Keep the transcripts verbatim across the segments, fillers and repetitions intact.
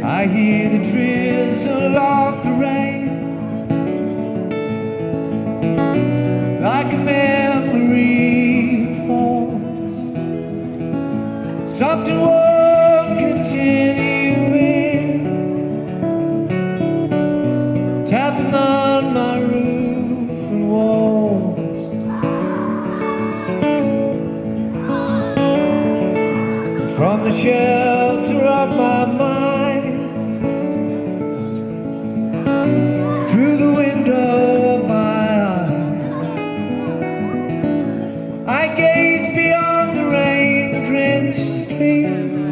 I hear the drizzle of the rain, like a memory it falls. Something won't continue, tapping on my roof and walls. And from the shelter of my mind, through the window of my eyes, I gaze beyond the rain-drenched streets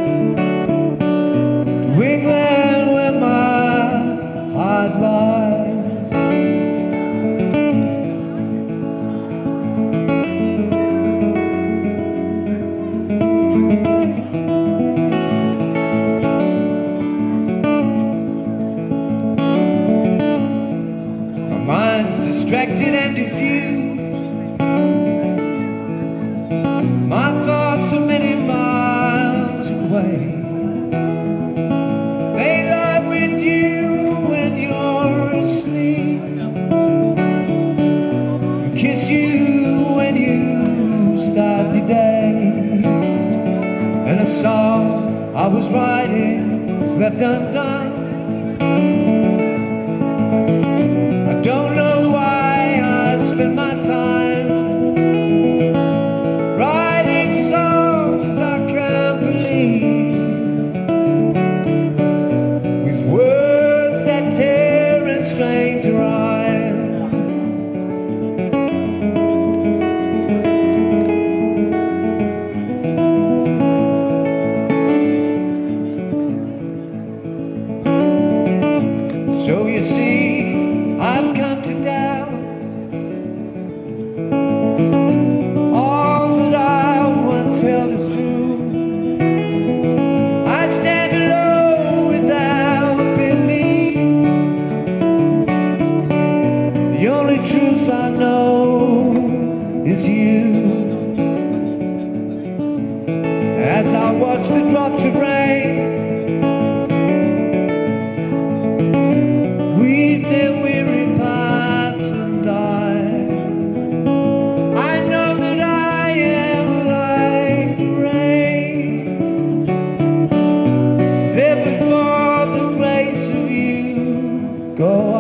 to England where my heart lies. My mind's distracted and diffused, my thoughts are many miles away. They lie with you when you're asleep, and kiss you when you start your day. And a song I was writing was left undone. I don't know why I spend my time writing songs I can't believe, with words that tear and strain to rhyme. So you see, I've come to doubt all that I once held as true. I stand alone without belief. The only truth I know is you. As I watch the drops of rain weave their weary paths and die, I know that I am like the rain, there but for the grace of you go I.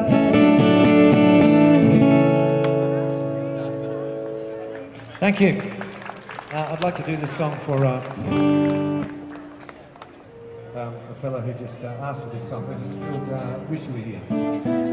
Thank you. Uh, I'd like to do this song for uh, um, a fellow who just uh, asked for this song. This is called uh, Wish You Were Here.